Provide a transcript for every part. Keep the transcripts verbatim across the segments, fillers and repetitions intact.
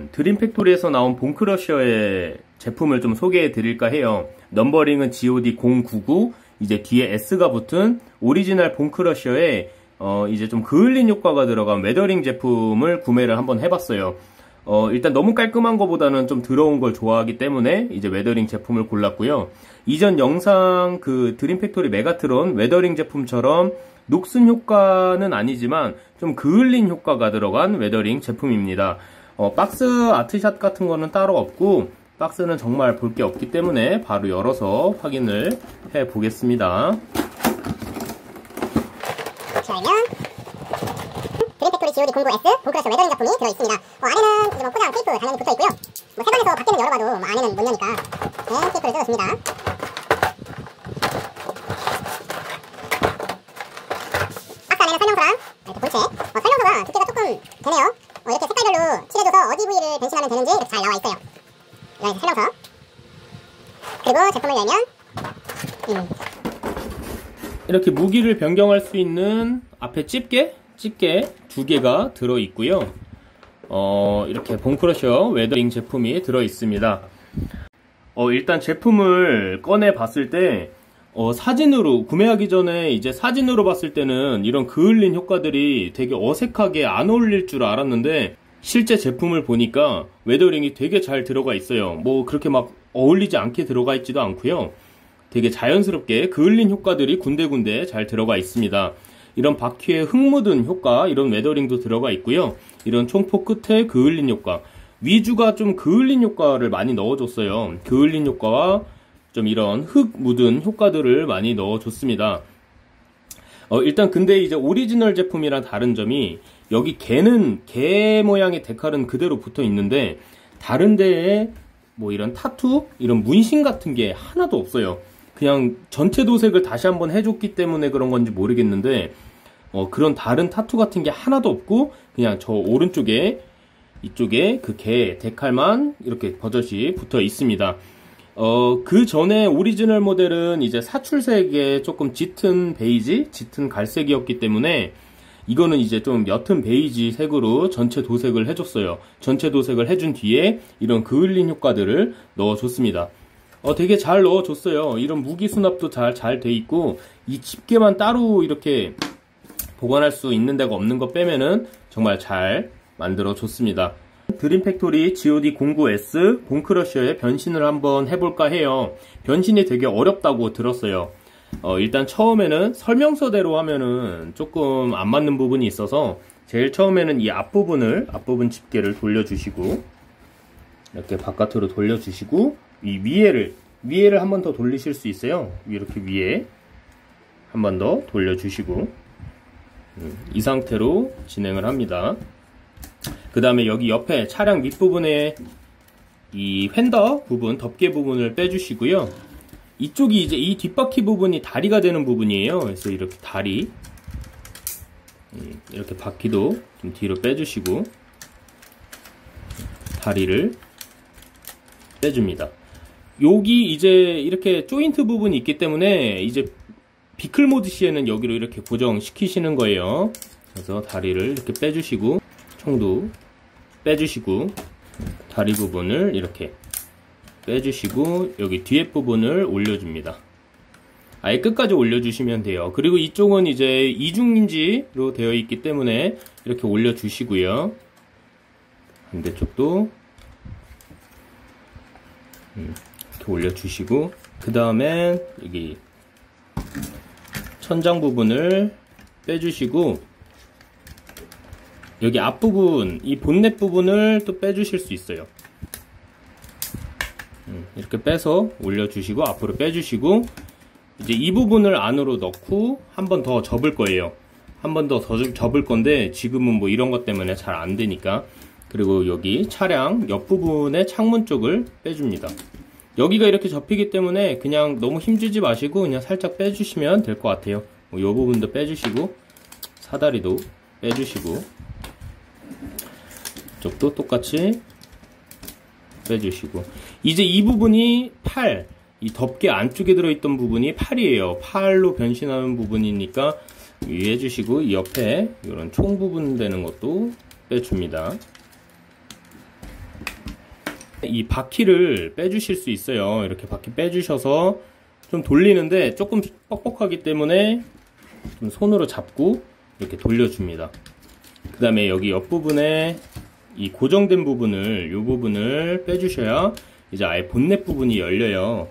드림팩토리에서 나온 본크러셔의 제품을 좀 소개해 드릴까 해요. 넘버링은 지 오 디 공구구, 이제 뒤에 S가 붙은 오리지널 본크러셔의 어 이제 좀 그을린 효과가 들어간 웨더링 제품을 구매를 한번 해봤어요. 어 일단 너무 깔끔한 것보다는 좀 더러운 걸 좋아하기 때문에 이제 웨더링 제품을 골랐고요. 이전 영상 그 드림팩토리 메가트론 웨더링 제품처럼 녹슨 효과는 아니지만 좀 그을린 효과가 들어간 웨더링 제품입니다. 어, 박스 아트샷 같은 거는 따로 없고 박스는 정말 볼 게 없기 때문에 바로 열어서 확인을 해 보겠습니다. 보시면 드림팩토리 지 오 디 공구 에스 본크러셔 웨더링 제품이 들어있습니다. 어, 안에는 이제 뭐 포장 테이프 당연히 붙어있고요. 뭐 세관에서 밖에는 열어봐도 뭐 안에는 못 여니까 네, 테이프를 뜯었습니다. 박스 안에는 설명서랑 이렇게 본체. 어, 설명서가 두께가 조금 되네요. 어, 이렇게 색깔별로 칠해줘서 어디 부위를 변신하면 되는지 이렇게 잘 나와있어요. 이런 설명서. 그리고 제품을 열면 음. 이렇게 무기를 변경할 수 있는 앞에 집게, 집게 두 개가 들어있고요. 어, 이렇게 본크러셔 웨더링 제품이 들어있습니다. 어, 일단 제품을 꺼내 봤을 때 어, 사진으로 구매하기 전에 이제 사진으로 봤을 때는 이런 그을린 효과들이 되게 어색하게 안 어울릴 줄 알았는데 실제 제품을 보니까 웨더링이 되게 잘 들어가 있어요. 뭐 그렇게 막 어울리지 않게 들어가 있지도 않고요. 되게 자연스럽게 그을린 효과들이 군데군데 잘 들어가 있습니다. 이런 바퀴에 흙 묻은 효과, 이런 웨더링도 들어가 있고요. 이런 총포 끝에 그을린 효과, 위주가 좀 그을린 효과를 많이 넣어줬어요. 그을린 효과와 좀 이런 흙 묻은 효과들을 많이 넣어줬습니다. 어, 일단 근데 이제 오리지널 제품이랑 다른 점이 여기 개는 개 모양의 데칼은 그대로 붙어 있는데 다른 데에 뭐 이런 타투, 이런 문신 같은 게 하나도 없어요. 그냥 전체 도색을 다시 한번 해줬기 때문에 그런 건지 모르겠는데 어, 그런 다른 타투 같은 게 하나도 없고 그냥 저 오른쪽에 이쪽에 그 개 데칼만 이렇게 버젓이 붙어 있습니다. 어, 그 전에 오리지널 모델은 이제 사출색에 조금 짙은 베이지, 짙은 갈색이었기 때문에 이거는 이제 좀 옅은 베이지 색으로 전체 도색을 해줬어요. 전체 도색을 해준 뒤에 이런 그을린 효과들을 넣어줬습니다. 어, 되게 잘 넣어줬어요. 이런 무기 수납도 잘, 잘 돼 있고, 이 집게만 따로 이렇게 보관할 수 있는 데가 없는 거 빼면은 정말 잘 만들어줬습니다. 드림팩토리 지 오 디 공구 에스 본크러셔의 변신을 한번 해볼까 해요. 변신이 되게 어렵다고 들었어요. 어, 일단 처음에는 설명서대로 하면은 조금 안 맞는 부분이 있어서 제일 처음에는 이 앞부분을, 앞부분 집게를 돌려주시고, 이렇게 바깥으로 돌려주시고, 이 위에를 위에를 한 번 더 돌리실 수 있어요. 이렇게 위에 한 번 더 돌려주시고 음, 이 상태로 진행을 합니다. 그 다음에 여기 옆에 차량 밑부분에 이 휀더 부분, 덮개 부분을 빼주시고요. 이쪽이 이제 이 뒷바퀴 부분이 다리가 되는 부분이에요. 그래서 이렇게 다리 음, 이렇게 바퀴도 좀 뒤로 빼주시고 다리를 빼줍니다. 여기 이제 이렇게 조인트 부분이 있기 때문에 이제 비클 모드 시에는 여기로 이렇게 고정시키시는 거예요. 그래서 다리를 이렇게 빼주시고 총도 빼주시고 다리 부분을 이렇게 빼주시고 여기 뒤에 부분을 올려줍니다. 아예 끝까지 올려주시면 돼요. 그리고 이쪽은 이제 이중인지로 되어 있기 때문에 이렇게 올려주시고요. 반대쪽도 음. 이렇게 올려주시고 그 다음에 여기 천장 부분을 빼주시고 여기 앞부분 이 본넷 부분을 또 빼주실 수 있어요. 음, 이렇게 빼서 올려주시고 앞으로 빼주시고 이제 이 부분을 안으로 넣고 한 번 더 접을 거예요. 한 번 더 접을 건데 지금은 뭐 이런 것 때문에 잘 안 되니까. 그리고 여기 차량 옆부분의 창문 쪽을 빼줍니다. 여기가 이렇게 접히기 때문에 그냥 너무 힘주지 마시고 그냥 살짝 빼주시면 될 것 같아요. 이 부분도 빼주시고 사다리도 빼주시고 이쪽도 똑같이 빼주시고 이제 이 부분이 팔, 이 덮개 안쪽에 들어있던 부분이 팔이에요. 팔로 변신하는 부분이니까 유의해주시고 이 옆에 이런 총 부분 되는 것도 빼줍니다. 이 바퀴를 빼주실 수 있어요. 이렇게 바퀴 빼주셔서 좀 돌리는데 조금 뻑뻑하기 때문에 좀 손으로 잡고 이렇게 돌려줍니다. 그 다음에 여기 옆부분에 이 고정된 부분을, 이 부분을 빼주셔야 이제 아예 본넷 부분이 열려요.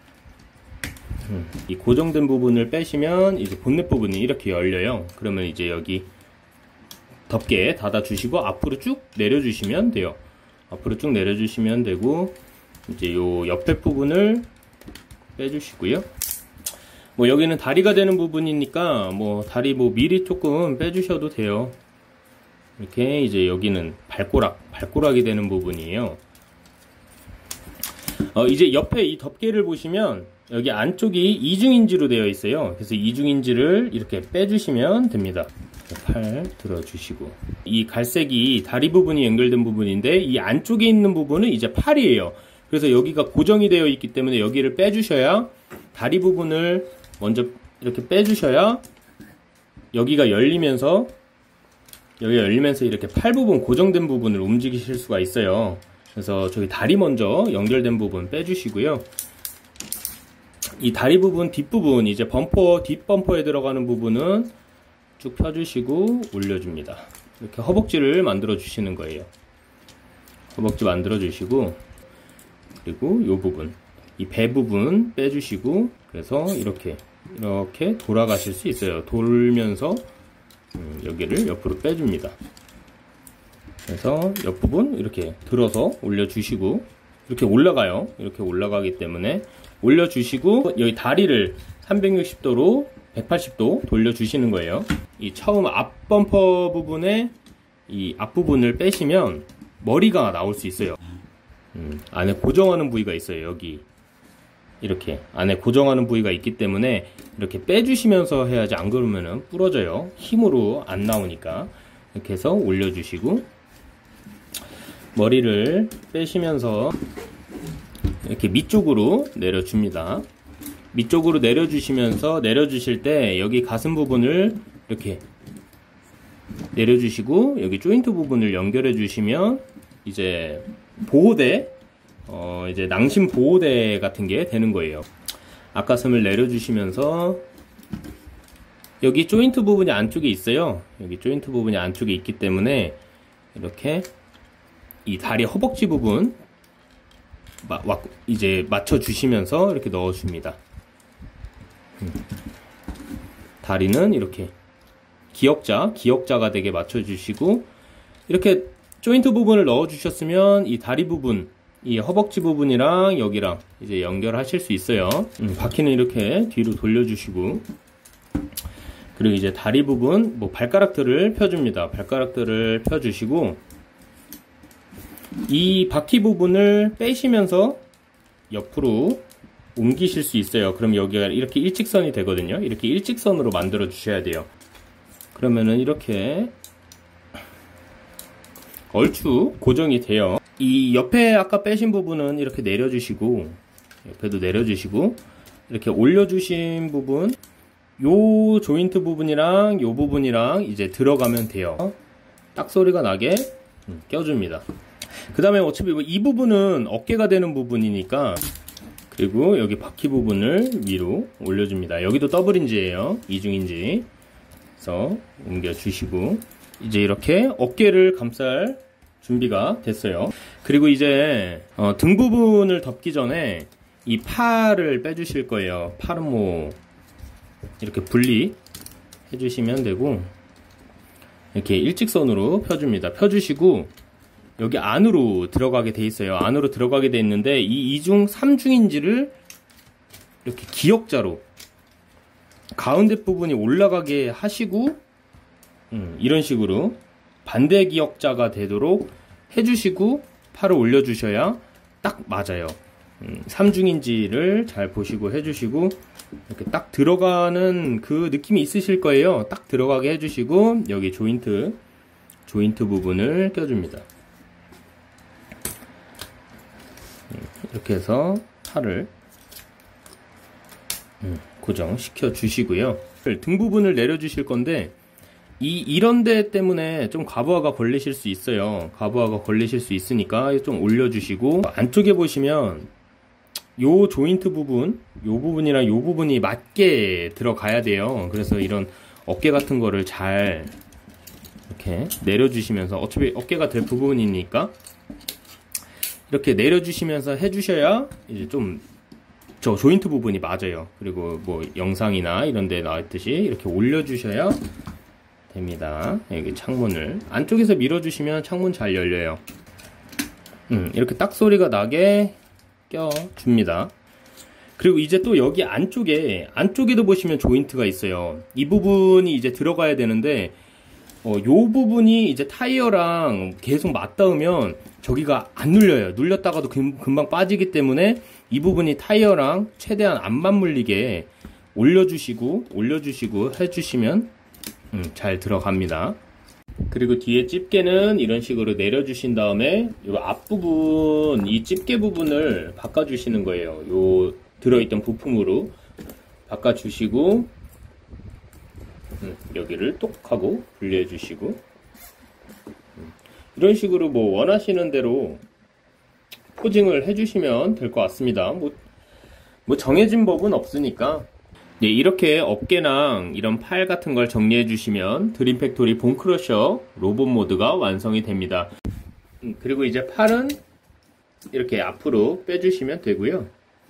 이 고정된 부분을 빼시면 이제 본넷 부분이 이렇게 열려요. 그러면 이제 여기 덮개 닫아주시고 앞으로 쭉 내려주시면 돼요. 앞으로 쭉 내려주시면 되고, 이제 요 옆에 부분을 빼주시고요. 뭐 여기는 다리가 되는 부분이니까 뭐 다리 뭐 미리 조금 빼주셔도 돼요. 이렇게 이제 여기는 발꼬락, 발꼬락이 되는 부분이에요. 어, 이제 옆에 이 덮개를 보시면 여기 안쪽이 이중인지로 되어 있어요. 그래서 이중인지를 이렇게 빼주시면 됩니다. 팔 들어주시고, 이 갈색이 다리 부분이 연결된 부분인데 이 안쪽에 있는 부분은 이제 팔이에요. 그래서 여기가 고정이 되어 있기 때문에 여기를 빼주셔야, 다리 부분을 먼저 이렇게 빼주셔야 여기가 열리면서 여기가 열리면서 이렇게 팔 부분, 고정된 부분을 움직이실 수가 있어요. 그래서 저기 다리 먼저 연결된 부분 빼주시고요. 이 다리 부분 뒷부분, 이제 범퍼, 뒷범퍼에 들어가는 부분은 쭉 펴주시고 올려줍니다. 이렇게 허벅지를 만들어 주시는 거예요. 허벅지 만들어 주시고, 그리고 이 부분, 이 배 부분 빼주시고, 그래서 이렇게 이렇게 돌아가실 수 있어요. 돌면서 음, 여기를 옆으로 빼줍니다. 그래서 옆부분 이렇게 들어서 올려주시고, 이렇게 올라가요. 이렇게 올라가기 때문에 올려주시고, 여기 다리를 삼백육십 도로 백팔십 도 돌려주시는 거예요. 이 처음 앞 범퍼 부분에 이 앞부분을 빼시면 머리가 나올 수 있어요. 음, 안에 고정하는 부위가 있어요. 여기 이렇게 안에 고정하는 부위가 있기 때문에 이렇게 빼주시면서 해야지, 안 그러면은 부러져요. 힘으로 안 나오니까. 이렇게 해서 올려주시고, 머리를 빼시면서 이렇게 밑쪽으로 내려줍니다. 밑쪽으로 내려주시면서, 내려주실 때 여기 가슴 부분을 이렇게 내려주시고, 여기 조인트 부분을 연결해 주시면 이제 보호대, 어 이제 낭심 보호대 같은 게 되는 거예요. 앞가슴을 내려주시면서 여기 조인트 부분이 안쪽에 있어요. 여기 조인트 부분이 안쪽에 있기 때문에 이렇게 이 다리 허벅지 부분 마, 와, 이제 맞춰 주시면서 이렇게 넣어 줍니다. 다리는 이렇게 기역자, 기역자가 되게 맞춰주시고, 이렇게 조인트 부분을 넣어 주셨으면 이 다리 부분, 이 허벅지 부분이랑 여기랑 이제 연결하실 수 있어요. 음, 바퀴는 이렇게 뒤로 돌려주시고, 그리고 이제 다리 부분, 뭐 발가락들을 펴줍니다. 발가락들을 펴주시고, 이 바퀴 부분을 빼시면서 옆으로 옮기실 수 있어요. 그럼 여기가 이렇게 일직선이 되거든요. 이렇게 일직선으로 만들어 주셔야 돼요. 그러면은 이렇게 얼추 고정이 돼요. 이 옆에 아까 빼신 부분은 이렇게 내려주시고, 옆에도 내려주시고, 이렇게 올려주신 부분, 요 조인트 부분이랑 요 부분이랑 이제 들어가면 돼요. 딱 소리가 나게 껴줍니다. 그 다음에 어차피 이 부분은 어깨가 되는 부분이니까, 그리고 여기 바퀴 부분을 위로 올려줍니다. 여기도 더블인지예요. 이중인지. 그래서 옮겨주시고, 이제 이렇게 어깨를 감쌀 준비가 됐어요. 그리고 이제 어, 등 부분을 덮기 전에 이 팔을 빼주실 거예요. 팔은 뭐 이렇게 분리 해주시면 되고, 이렇게 일직선으로 펴줍니다. 펴주시고, 여기 안으로 들어가게 돼 있어요. 안으로 들어가게 돼 있는데, 이 이중 삼중인지를 이렇게 기역자로 가운데 부분이 올라가게 하시고, 음, 이런 식으로 반대 기역자가 되도록 해주시고 팔을 올려주셔야 딱 맞아요. 음, 삼중인지를 잘 보시고 해주시고, 이렇게 딱 들어가는 그 느낌이 있으실 거예요. 딱 들어가게 해주시고, 여기 조인트 조인트 부분을 껴줍니다. 이렇게 해서 팔을 고정시켜 주시고요. 등 부분을 내려 주실 건데, 이, 이런 데 때문에 좀 가부하가 걸리실 수 있어요. 가부하가 걸리실 수 있으니까 좀 올려주시고, 안쪽에 보시면 요 조인트 부분, 요 부분이랑 요 부분이 맞게 들어가야 돼요. 그래서 이런 어깨 같은 거를 잘 이렇게 내려주시면서, 어차피 어깨가 될 부분이니까 이렇게 내려주시면서 해주셔야 이제 좀 저 조인트 부분이 맞아요. 그리고 뭐 영상이나 이런 데 나왔듯이 이렇게 올려주셔야 됩니다. 여기 창문을 안쪽에서 밀어주시면 창문 잘 열려요. 음, 이렇게 딱 소리가 나게 껴줍니다. 그리고 이제 또 여기 안쪽에 안쪽에도 보시면 조인트가 있어요. 이 부분이 이제 들어가야 되는데 어, 요 부분이 이제 타이어랑 계속 맞닿으면 저기가 안 눌려요. 눌렸다가도 금, 금방 빠지기 때문에 이 부분이 타이어랑 최대한 안 맞물리게 올려주시고 올려주시고 해주시면 음, 잘 들어갑니다. 그리고 뒤에 집게는 이런 식으로 내려주신 다음에 이 앞부분, 이 집게 부분을 바꿔주시는 거예요. 요 들어있던 부품으로 바꿔주시고 음, 여기를 똑 하고 분리해 주시고 음, 이런 식으로 뭐 원하시는 대로 포징을 해주시면 될 것 같습니다. 뭐, 뭐 정해진 법은 없으니까. 네, 이렇게 어깨랑 이런 팔 같은 걸 정리해 주시면 드림팩토리 본크러셔 로봇 모드가 완성이 됩니다. 음, 그리고 이제 팔은 이렇게 앞으로 빼주시면 되고요.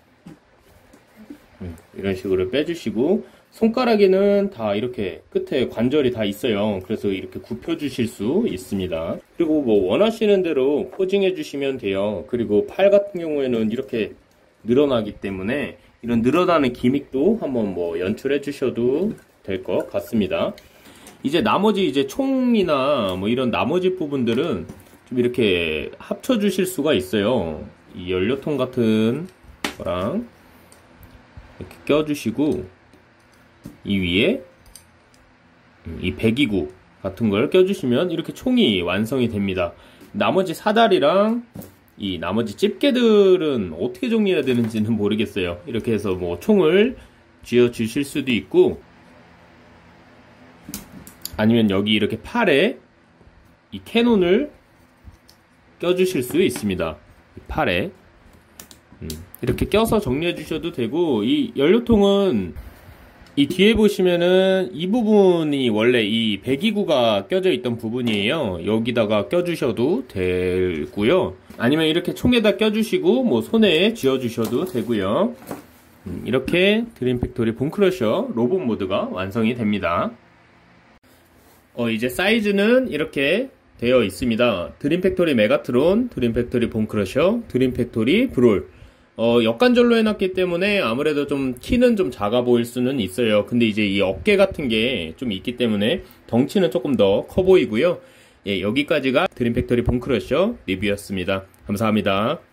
음, 이런 식으로 빼주시고 손가락에는 다 이렇게 끝에 관절이 다 있어요. 그래서 이렇게 굽혀 주실 수 있습니다. 그리고 뭐 원하시는 대로 포징해 주시면 돼요. 그리고 팔 같은 경우에는 이렇게 늘어나기 때문에 이런 늘어나는 기믹도 한번 뭐 연출해 주셔도 될 것 같습니다. 이제 나머지 이제 총이나 뭐 이런 나머지 부분들은 좀 이렇게 합쳐 주실 수가 있어요. 이 연료통 같은 거랑 이렇게 껴 주시고 이 위에 이 배기구 같은 걸 껴주시면 이렇게 총이 완성이 됩니다. 나머지 사다리랑 이 나머지 집게들은 어떻게 정리해야 되는지는 모르겠어요. 이렇게 해서 뭐 총을 쥐어 주실 수도 있고 아니면 여기 이렇게 팔에 이 캐논을 껴주실 수 있습니다. 이 팔에 음, 이렇게 껴서 정리해 주셔도 되고 이 연료통은 이 뒤에 보시면은 이 부분이 원래 이 배기구가 껴져 있던 부분이에요. 여기다가 껴주셔도 되고요. 아니면 이렇게 총에다 껴주시고 뭐 손에 쥐어주셔도 되고요. 음, 이렇게 드림팩토리 본크러셔 로봇 모드가 완성이 됩니다. 어, 이제 사이즈는 이렇게 되어 있습니다. 드림팩토리 메가트론, 드림팩토리 본크러셔, 드림팩토리 브롤. 어, 역관절로 해놨기 때문에 아무래도 좀 키는 좀 작아 보일 수는 있어요. 근데 이제 이 어깨 같은 게 좀 있기 때문에 덩치는 조금 더 커 보이고요. 예, 여기까지가 드림팩토리 본크러셔 리뷰였습니다. 감사합니다.